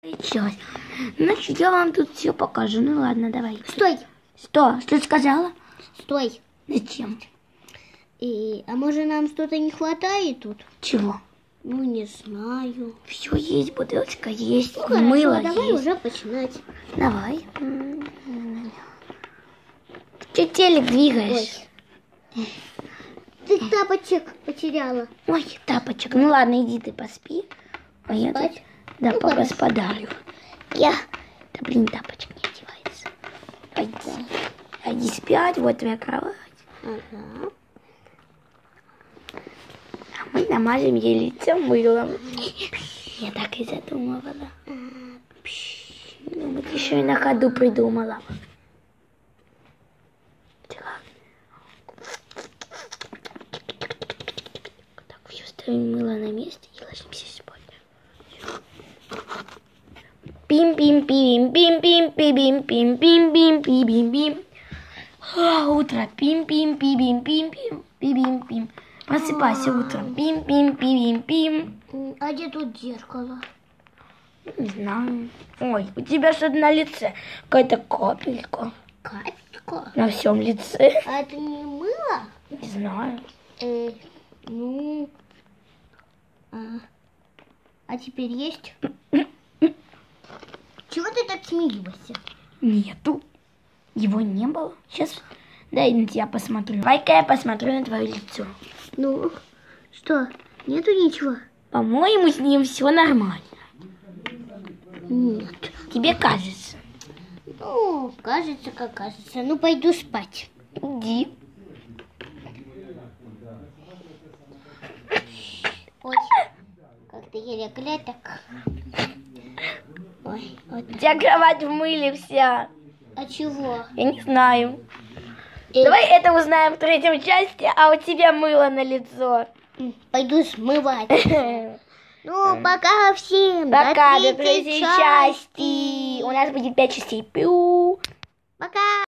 Сейчас. Значит, я вам тут все покажу. Ну ладно, давай. Стой. Что ты сказала? Стой. Зачем? А может нам что-то не хватает тут? Чего? Ну, не знаю. Все есть, бутылочка есть, Ну, мыло хорошо, давай есть. уже начинать. Давай. Ты телек двигаешь? Ой. Ты тапочек потеряла. Ой, тапочек. Ну ладно, иди ты поспи. А я тут, Спать? да, Ну, погосподарю. Да блин, тапочек не одевается. Пойди спять, вот твоя кровать. Ага. А мы намажем ей лицо мылом. Я так и задумывала. Думаю, ты еще и на ходу придумала. Так, все, ставим мыло на месте и ложимся спать. Пим-пим-пим-пим-пим-пим-пим-пим-пим-пим. Утро. Пим-пим-пим-пим-пим-пим-пим. Просыпайся утром. Пим-пим-пим-пим. А где тут зеркало? Не знаю. Ой, у тебя что-то на лице. Какая-то капелька. Капелька? На всем лице. А это не мыло? Не знаю. Ну... А теперь есть? Чего ты так смеешься? Нету. Его не было. Сейчас дай на тебя посмотрю. Давай-ка я посмотрю на твое лицо. Ну, что, нету ничего? По-моему, с ним все нормально. Нет. Тебе кажется. Ну, кажется, как кажется. Ну, пойду спать. Иди. Ой, как-то еле клеток. Ой, вот. У тебя кровать в мыле вся. А чего? Я не знаю. Давай это узнаем в третьей части, а у тебя мыло на лицо. Пойду смывать. Ну, пока всем. Пока, до до третьей части. У нас будет 5 частей. Пиу. Пока.